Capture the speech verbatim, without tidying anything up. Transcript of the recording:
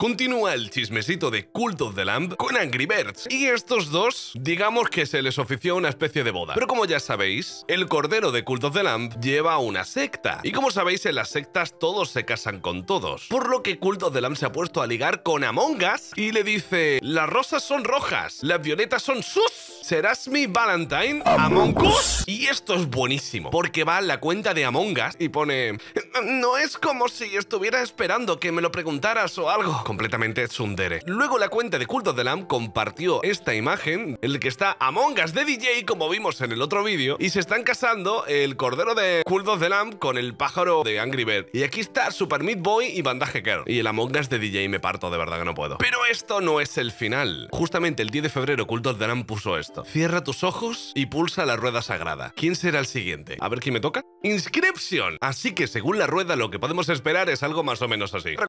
Continúa el chismecito de Cult of the Lamb con Angry Birds, y estos dos, digamos que se les ofició una especie de boda. Pero como ya sabéis, el cordero de Cult of the Lamb lleva una secta, y como sabéis, en las sectas todos se casan con todos, por lo que Cult of the Lamb se ha puesto a ligar con Among Us y le dice: las rosas son rojas, las violetas son sus, ¿serás mi Valentine, Among Us? Y esto es buenísimo, porque va a la cuenta de Among Us y pone: no es como si estuviera esperando que me lo preguntaras o algo. Completamente tsundere. Luego la cuenta de Cult of the Lamb compartió esta imagen en la que está Among Us de D J, como vimos en el otro vídeo, y se están casando el cordero de Cult of the Lamb con el pájaro de Angry Bird. Y aquí está Super Meat Boy y Bandage Girl. Y el Among Us de D J me parto, de verdad que no puedo. Pero esto no es el final. Justamente el diez de febrero Cult of the Lamb puso esto: cierra tus ojos y pulsa la rueda sagrada. ¿Quién será el siguiente? A ver quién me toca. Inscription. Así que según la rueda lo que podemos esperar es algo más o menos así.